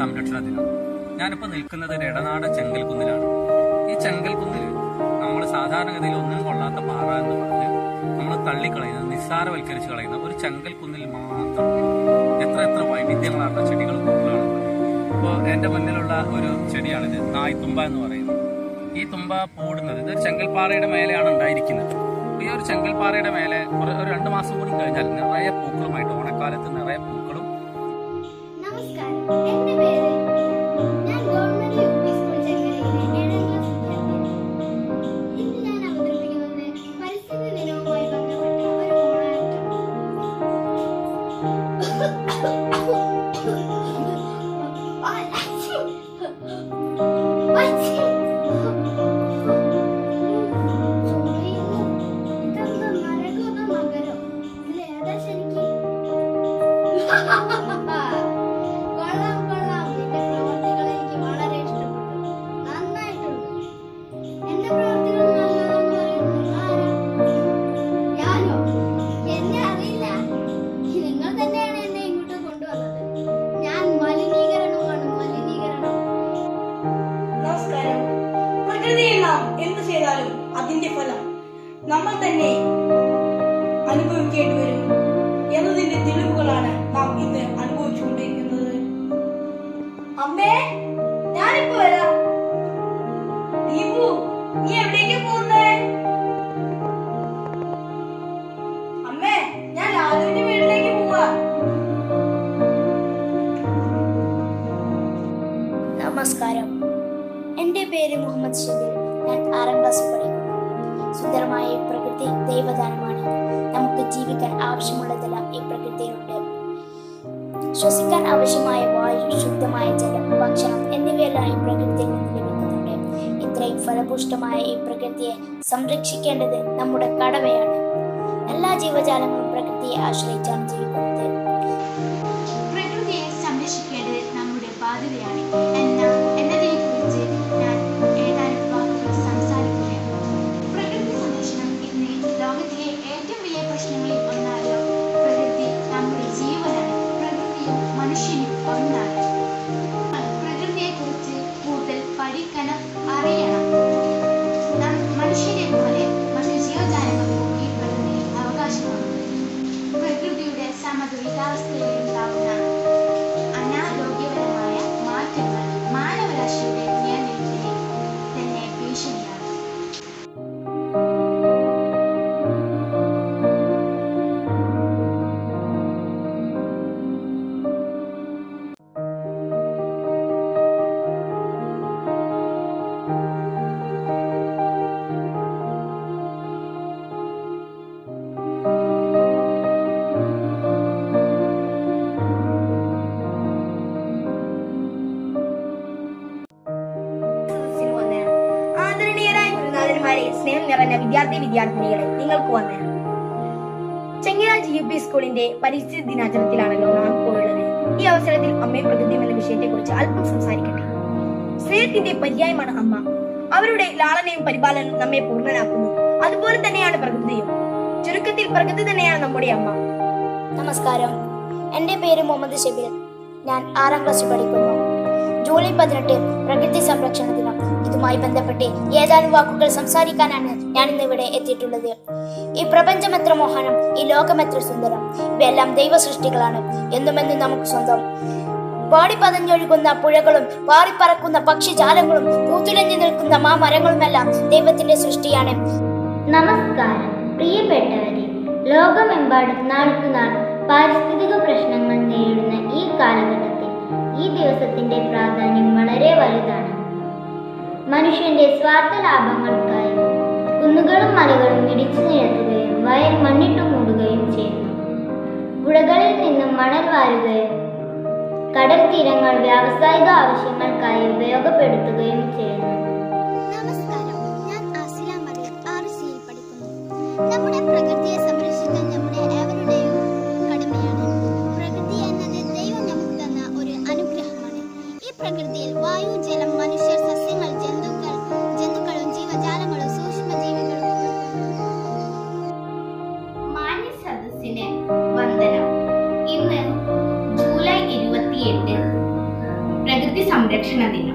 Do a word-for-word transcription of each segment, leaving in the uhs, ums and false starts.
സംരക്ഷണ ദിനം. ഞാനിപ്പോൾ നിൽക്കുന്നത് ഇടനാട് ചെങ്കൽക്കുന്നിലാണ്. ഈ ചെങ്കൽക്കുന്നിൽ നമ്മൾ സാധാരണഗതിയിൽ ഒന്നിനും കൊള്ളാത്ത പാറ എന്ന് പറഞ്ഞ് നമ്മൾ തള്ളിക്കളയുന്ന, നിസ്സാരവൽക്കരിച്ച് കളയുന്ന ഒരു ചെങ്കൽക്കുന്നിൽ മാത്രം എത്ര എത്ര വൈവിധ്യങ്ങളാണ് ചെടികളും പൂക്കളാണ്. ഇപ്പോൾ എൻ്റെ മുന്നിലുള്ള ഒരു ചെടിയാണിത്, നായ്ത്തുമ്പ എന്ന് പറയുന്നത്. ഈ തുമ്പ പൂടുന്നത് ഇതൊരു ചെങ്കൽപ്പാറയുടെ മേലെയാണ് ഉണ്ടായിരിക്കുന്നത്. ഈ ഒരു ചെങ്കൽപ്പാറയുടെ മേലെ ഒരു രണ്ട് മാസം കൂടി കഴിഞ്ഞാൽ നിറയെ പൂക്കളുമായിട്ട്, ഓണക്കാലത്ത് നിറയെ പൂക്കളും. നമസ്കാരം, എന്റെ പേര് ഞാൻ ഗവൺമെന്റ് യു പി സ്കൂൾ ചെങ്കരയിലെ ഏഴാം ക്ലാസ് വിദ്യാർത്ഥിയാണ്. ഇന്ന് ഞാൻ അവതരിപ്പിക്കുന്നത് പരിസ്ഥിതി ദിനവുമായി ബന്ധപ്പെട്ട ഒരു മോണാക്ട്. കൊള്ളാം കൊള്ളാം, നിന്റെ പ്രവർത്തികൾ എനിക്ക് വളരെ ഇഷ്ടപ്പെട്ടു, നന്നായിട്ടുണ്ട്. എന്റെ പ്രവർത്തികൾ നല്ലതാണെന്ന് പറയുന്നത് ആരാ? ഞാനോ? എന്നെ അറിയില്ല. നിങ്ങൾ തന്നെയാണ് എന്നെ ഇങ്ങോട്ട് കൊണ്ടുവന്നത്. ഞാൻ മലിനീകരണമാണ്, മലിനീകരണം. നമസ്കാരം. പ്രകൃതിയിൽ നാം എന്ത് ചെയ്താലും അതിന്റെ ഫലം നമ്മൾ തന്നെ അനുഭവിക്കേണ്ടി വരും എന്നതിന്റെ തെളിവുകളാണ് നാം ഇന്ന് അനുഭവിച്ചുകൊണ്ടിരിക്കുന്നത്. അമ്മേ, ഞാനിപ്പോ വരാം. ദീപു, നീ എവിടേക്ക് പോകുന്നേ? അമ്മേ, ഞാൻ ലാലുവിന്റെ വീട്ടിലേക്ക് പോവാ. നമസ്കാരം, എൻ്റെ പേര് മുഹമ്മദ് ഷബീർ. ഞാൻ ആറാം ക്ലാസ്സിൽ പഠിക്കുന്നു. സുന്ദരമായ ഈ പ്രകൃതി ദൈവദാനമാണ്. നമുക്ക് ജീവിക്കാൻ ആവശ്യമുള്ളതെല്ലാം ഈ പ്രകൃതിയിലുണ്ട്. ശ്വസിക്കാൻ ആവശ്യമായ വായു, ശുദ്ധമായ ജലം, ഭക്ഷണം എന്നിവയെല്ലാം ഈ പ്രകൃതിയിൽ നിന്ന് ലഭിക്കുന്നുണ്ട്. ഇത്രയും ഫലപുഷ്ടമായ ഈ പ്രകൃതിയെ സംരക്ഷിക്കേണ്ടത് നമ്മുടെ കടമയാണ്. എല്ലാ ജീവജാലങ്ങളും പ്രകൃതിയെ ആശ്രയിച്ചാണ് ജീവിക്കുന്നത്. പ്രകൃതിയെ സംരക്ഷിക്കേണ്ടത് നമ്മുടെ ബാധ്യതയാണ് എന്നതിനെ കുറിച്ച് ഞാൻ ഏതാനും വാക്കുകൾ സംസാരിക്കുകയാണ്. പ്രകൃതി സംരക്ഷണം ഇന്ന് ലോകത്തിലെ ഏറ്റവും വലിയ പ്രശ്നങ്ങളിൽ ഒന്നാണ്. പ്രകൃതി നമ്മുടെ ജീവനാണ്. പ്രകൃതിയും മനുഷ്യനും ഒന്നാണ്. പ്രകൃതിയെ കുറിച്ച് കൂടുതൽ പഠിക്കണം, അറിയണം. മനുഷ്യനെ പോലെ മറ്റു ജീവജാലങ്ങൾക്കും ഈ പ്രകൃതിയിൽ അവകാശമുണ്ട്. പ്രകൃതിയുടെ സമതുലിതാവസ്ഥയിൽ ഉണ്ടാകുന്ന അനാരോഗ്യപരമായ മാറ്റങ്ങൾ മാനവരാശിയുടെ നിലനിൽപ്പിനെ തന്നെ ഭീഷണിയാണ്. സ്നേഹം നിറഞ്ഞ വിദ്യാർത്ഥി വിദ്യാർത്ഥിനികളെ, നിങ്ങൾക്ക് വന്നേ. ചെങ്ങരാജ് യു പി സ്കൂളിന്റെ പരിസ്ഥിതി ദിനാചരണത്തിലാണല്ലോ നാം ഇപ്പോൾ ഉള്ളത്. ഈ അവസരത്തിൽ അമ്മയും പ്രകൃതിയും എന്ന വിഷയത്തെ കുറിച്ച് അല്പം സംസാരിക്കട്ടെ. സ്നേഹത്തിന്റെ പര്യായമാണ് അമ്മ. അവരുടെ ലാളനയും പരിപാലനവും നമ്മെ പൂർണ്ണനാക്കുന്നു. അതുപോലെ തന്നെയാണ് പ്രകൃതിയും. ചുരുക്കത്തിൽ പ്രകൃതി തന്നെയാണ് നമ്മുടെ അമ്മ. നമസ്കാരം, എൻ്റെ പേര് മുഹമ്മദ് ഷബീർ. ഞാൻ ആറാം ക്ലാസ്സിൽ പഠിക്കുന്നു. ജൂലൈ പതിനെട്ട് പ്രകൃതി സംരക്ഷണ ദിനം. ഇതുമായി ബന്ധപ്പെട്ട് ഏതാനും വാക്കുകൾ സംസാരിക്കാനാണ് ഞാൻ ഇന്ന് ഇവിടെ എത്തിയിട്ടുള്ളത്. ഈ പ്രപഞ്ചം എത്ര മോഹനം, ഈ ലോകം എത്ര സുന്ദരം. ഇവയെല്ലാം ദൈവ സൃഷ്ടികളാണ്, എന്നുമെന്നും നമുക്ക് സ്വന്തം. പാടി പതഞ്ഞൊഴുകുന്ന പുഴകളും പാറിപ്പറക്കുന്ന പക്ഷിജാലങ്ങളും പൂത്തുലഞ്ഞു നിൽക്കുന്ന മാ മരങ്ങളുമെല്ലാം ദൈവത്തിന്റെ സൃഷ്ടിയാണ്. നമസ്കാരം പ്രിയപ്പെട്ടവരെ, ലോകമെമ്പാടും നാൾക്കുനാൾ പാരിസ്ഥിതിക പ്രശ്നങ്ങൾ നേരിടുന്ന ഈ കാലഘട്ടത്തിൽ ഈ ദിവസത്തിന്റെ പ്രാധാന്യം വളരെ വലുതാണ്. മനുഷ്യന്റെ സ്വാർത്ഥ ലാഭങ്ങൾക്കായി കുന്നുകളും മലകളും ഇടിച്ചു നിരത്തുകയും വയൽ മണ്ണിട്ടു മൂടുകയും ചെയ്യുന്നു. പുഴകളിൽ നിന്നും മണൽ വാരുകയും കടൽ തീരങ്ങൾ വ്യാവസായിക ആവശ്യങ്ങൾക്കായി ഉപയോഗപ്പെടുത്തുകയും ചെയ്യുന്നു. നമസ്കാരം, ഞാൻ ആസില മറിയം, ആർ സിയിൽ പഠിക്കുന്നു. നമ്മുടെ പ്രകൃതിയെ സംരക്ഷിക്കാൻ നമ്മുടെ ഏവരുടെയും കടമയാണ്. പ്രകൃതി എന്നത് ദൈവം നമുക്ക് തന്ന ഒരു അനുഗ്രഹമാണ്. ഈ പ്രകൃതിയിൽ വായു, ജലം, മനുഷ്യർ, സസ്യങ്ങൾ, ജന്തുക്കൾ ജന്തുക്കളും ജീവജാലങ്ങളും സൂക്ഷ്മജീവികളും. മാന്യ സദസ്സിന് വന്ദനം. ഇന്ന് ജൂലൈ ഇരുപത്തിയെട്ട് സംരക്ഷണ ദിനം.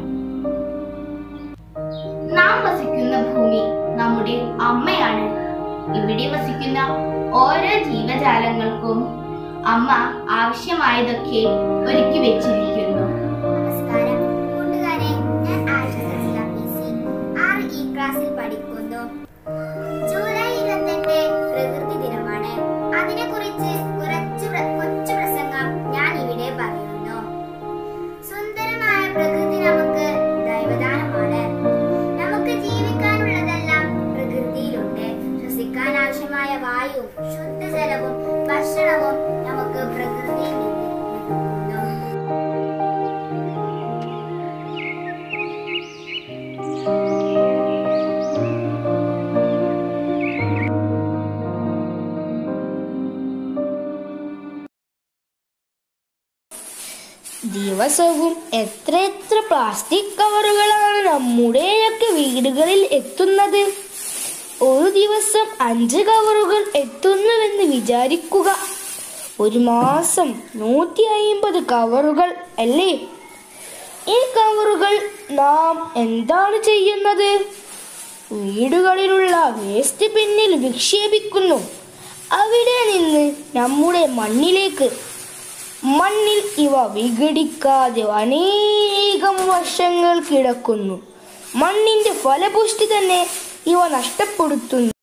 നാം വസിക്കുന്ന ഭൂമി നമ്മുടെ അമ്മയാണ്. ഇവിടെ വസിക്കുന്ന ഓരോ ജീവജാലങ്ങൾക്കും അമ്മ ആവശ്യമായതൊക്കെ ഒരുക്കി വെച്ചിരിക്കുന്നു. നമസ്കാരം കൂട്ടുകാരെ, ഞാൻ ആയിഷ സസില പി സി ആറ് ഇ ക്ലാസ്സിൽ പഠിക്കുന്നു. ജൂലൈ ഇരുപത്തെട്ട് പ്രകൃതി ദിനമാണ്. അതിനെക്കുറിച്ച് കുറച്ച് പ്ര- കൊച്ചു പ്രസംഗം ഞാൻ ഇവിടെ പറയുന്നു. സുന്ദരമായ പ്രകൃതി നമുക്ക് ദൈവദാനമാണ്. നമുക്ക് ജീവിക്കാനുള്ളതെല്ലാം പ്രകൃതിയിലുണ്ട്. ശ്വസിക്കാൻ ആവശ്യമായ വായുവും ശുദ്ധജലവും ഭക്ഷണവും നമുക്ക് പ്രകൃതിയിൽ നിന്ന് ലഭിക്കുന്നു. ദിവസവും എത്ര എത്ര പ്ലാസ്റ്റിക് കവറുകളാണ് നമ്മുടെയൊക്കെ വീടുകളിൽ എത്തുന്നത്. ഒരു ദിവസം അഞ്ച് കവറുകൾ എത്തുന്നുവെന്ന് വിചാരിക്കുക. ഒരു മാസം നൂറ്റി അയിമ്പത് കവറുകൾ അല്ലേ? ഈ കവറുകൾ നാം എന്താണ് ചെയ്യുന്നത്? വീടുകളിലുള്ള വേസ്റ്റ് ബിന്നിൽ വിക്ഷേപിക്കുന്നു. അവിടെ നിന്ന് നമ്മുടെ മണ്ണിലേക്ക്. മണ്ണിൽ ഇവ വിഘടിക്കാതെ അനേകം വർഷങ്ങൾ കിടക്കുന്നു. മണ്ണിന്റെ ഫലപുഷ്ടി തന്നെ ഇവ നഷ്ടപ്പെടുത്തുന്നു.